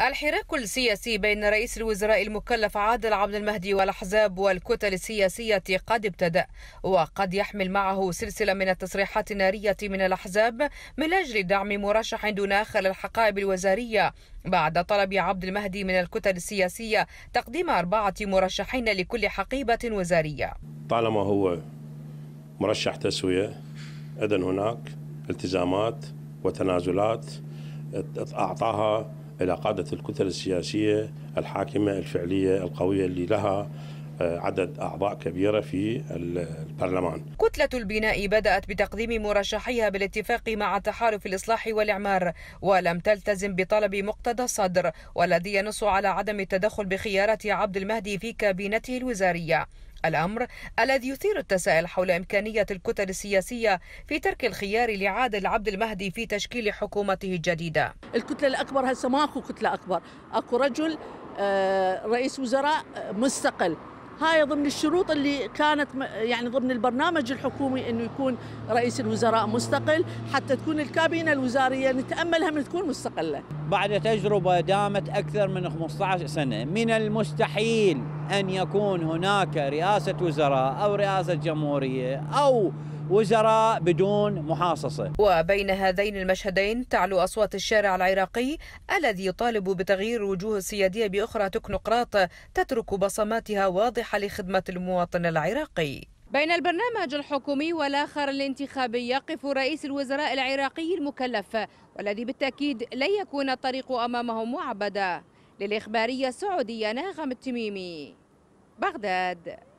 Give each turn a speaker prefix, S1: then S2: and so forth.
S1: الحراك السياسي بين رئيس الوزراء المكلف عادل عبد المهدي والأحزاب والكتل السياسية قد ابتدأ، وقد يحمل معه سلسلة من التصريحات النارية من الأحزاب من أجل دعم مرشح دون خلل الحقائب الوزارية، بعد طلب عبد المهدي من الكتل السياسية تقديم 4 مرشحين لكل حقيبة وزارية.
S2: طالما هو مرشح تسوية، إذن هناك التزامات وتنازلات أعطاها إلى قادة الكتل السياسية الحاكمة الفعلية القوية اللي لها عدد أعضاء كبيرة في البرلمان.
S1: كتلة البناء بدأت بتقديم مرشحيها بالاتفاق مع تحالف الإصلاح والإعمار، ولم تلتزم بطلب مقتدى الصدر والذي ينص على عدم التدخل بخيارات عبد المهدي في كابينته الوزارية، الأمر الذي يثير التساؤل حول إمكانية الكتل السياسية في ترك الخيار لعادل عبد المهدي في تشكيل حكومته الجديدة.
S3: الكتلة الأكبر هسه ماكو كتلة أكبر، أكو رجل رئيس وزراء مستقل. هاي ضمن الشروط اللي كانت يعني ضمن البرنامج الحكومي انه يكون رئيس الوزراء مستقل حتى تكون الكابينة الوزارية نتأملها من تكون مستقلة.
S4: بعد تجربة دامت أكثر من 15 سنة من المستحيل أن يكون هناك رئاسة وزراء أو رئاسة جمهورية أو وزراء بدون محاصصة.
S1: وبين هذين المشهدين تعلو أصوات الشارع العراقي الذي يطالب بتغيير الوجوه السيادية بأخرى تكنوقراط تترك بصماتها واضحة لخدمة المواطن العراقي. بين البرنامج الحكومي والآخر الانتخابي يقف رئيس الوزراء العراقي المكلف، والذي بالتأكيد لن يكون الطريق أمامه معبدا. للإخبارية السعودية ناغم التميمي، بغداد.